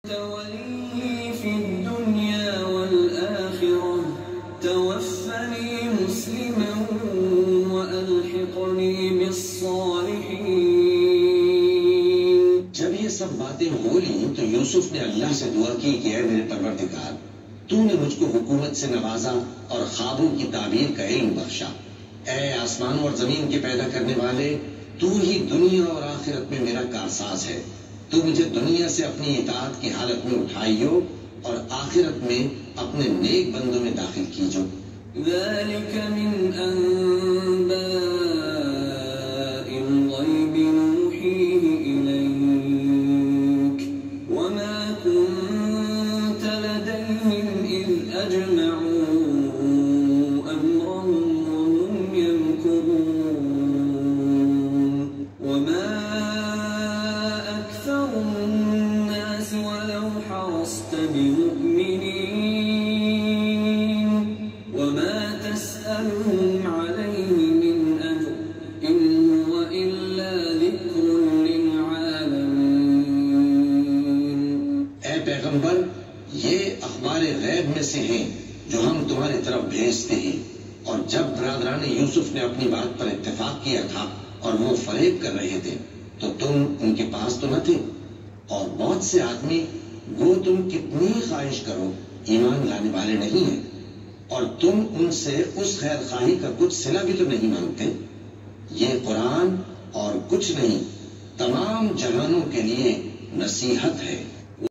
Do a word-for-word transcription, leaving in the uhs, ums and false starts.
ولي في الدنيا والآخرة توفني مسلما وألحقني بالصالحين. جب یہ سب باتیں ہو لی تو یوسف نے اللہ سے دعا کی کہ اے میرے پروردگار، تو نے مجھ کو حکومت سے نوازا اور خوابوں کی تعبیر کا علم بخشا۔ اے آسمانوں اور زمین کے پیدا کرنے والے، تو ہی دنیا اور آخرت میں میرا کارساز ہے۔ تو مجھے دنیا سے اپنی اطاعت کی حالت میں اٹھائیو اور آخرت میں اپنے نیک بندوں میں داخل کیجو۔ ذلك من أنباء الغيب نوحيه إليك وما كنت لديهم إذ أجمعوا أمرهم وهم يمكرون وما أكثر الناس ولو حرصت بمؤمنين وما تسألهم عليه من أجر إن هو إلا ذكر للعالمين۔ اے پیغمبر، یہ اخبار غیب میں سے ہیں جو ہم تمہاری طرف بھیجتے ہیں، اور جب برادران یوسف نے اپنی بات پر اتفاق کیا تھا اور وہ فریب کر رہے تھے تو تم ان کے پاس تو نہ تھے، اور بہت سے آدمی گو تم کتنی خواہش کرو ایمان لانے والے نہیں ہیں، اور تم ان سے اس خیر خواہی کا کچھ صلہ بھی تو نہیں مانگتے۔ یہ قرآن اور کچھ نہیں تمام جہانوں کے لیے نصیحت ہے۔